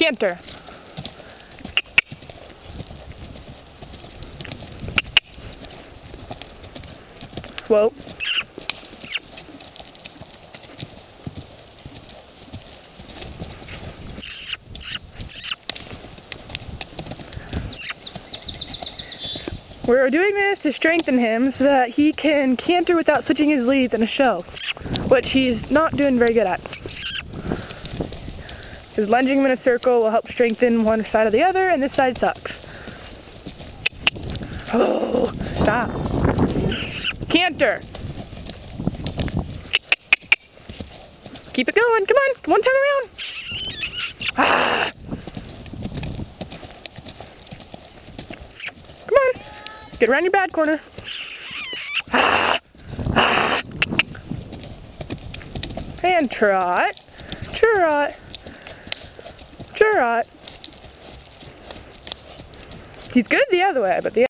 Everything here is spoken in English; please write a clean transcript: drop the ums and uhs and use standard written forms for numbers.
Canter. Whoa. We're doing this to strengthen him so that he can canter without switching his leads in a show, which he's not doing very good at. Because lunging him in a circle will help strengthen one side or the other, and this side sucks. Oh, stop. Canter. Keep it going. Come on. One time around. Ah. Come on. Get around your bad corner. Ah. Ah. And trot. Trot. Trot. He's good the other way, but the